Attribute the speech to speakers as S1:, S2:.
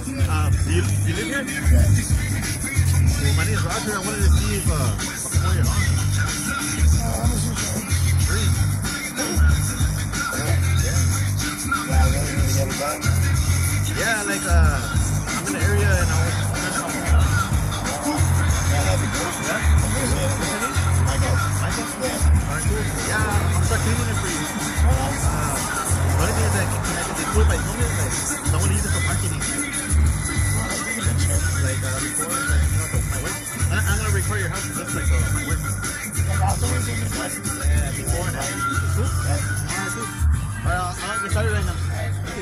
S1: You live here? Well, my name is Roger. I wanted to see if I can mow your lawn. Free. Yeah, like I'm in the area and I was trying to help. Yeah? What's your name? Michael. Alright, cool. Yeah, I'll start cleaning it for you. The only thing is that can I get the tool by helmet? Like, I want to use it for marketing. Like, before, like, you know, my work. I'm gonna record your house. It looks like my work. Yeah, before and after. Cool? Alright, cool. Alright, I'll get started right now. Okay.